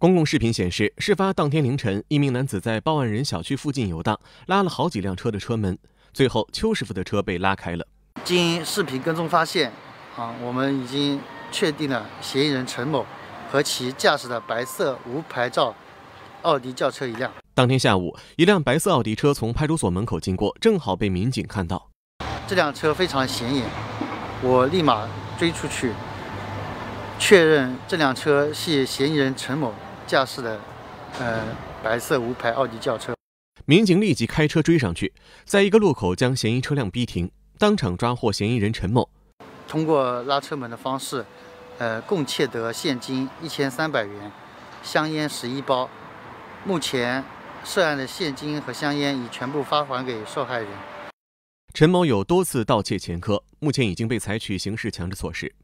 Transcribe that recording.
公共视频显示，事发当天凌晨，一名男子在报案人小区附近游荡，拉了好几辆车的车门，最后邱师傅的车被拉开了。 经视频跟踪发现，我们已经确定了嫌疑人陈某和其驾驶的白色无牌照奥迪轿车一辆。 当天下午，一辆白色奥迪车从派出所门口经过，正好被民警看到。 这辆车非常显眼，我立马追出去，确认这辆车系嫌疑人陈某驾驶的白色无牌奥迪轿车。 民警立即开车追上去，在一个路口将嫌疑车辆逼停，当场抓获嫌疑人陈某。 通过拉车门的方式，共窃得现金1300元，香烟11包。目前涉案的现金和香烟已全部发还给受害人。 陈某有多次盗窃前科，目前已经被采取刑事强制措施。